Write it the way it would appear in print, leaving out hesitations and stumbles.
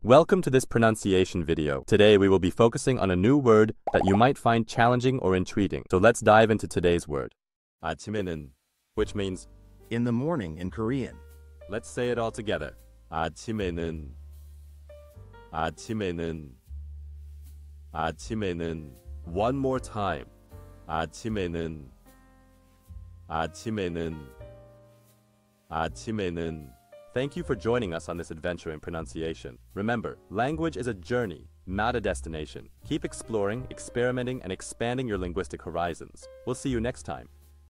Welcome to this pronunciation video. Today we will be focusing on a new word that you might find challenging or intriguing. So let's dive into today's word. 아침에는, which means in the morning in Korean. let's say it all together. 아침에는, 아침에는, 아침에는. One more time. 아침에는, 아침에는, 아침에는. Thank you for joining us on this adventure in pronunciation. Remember, language is a journey, not a destination. Keep exploring, experimenting, and expanding your linguistic horizons. We'll see you next time.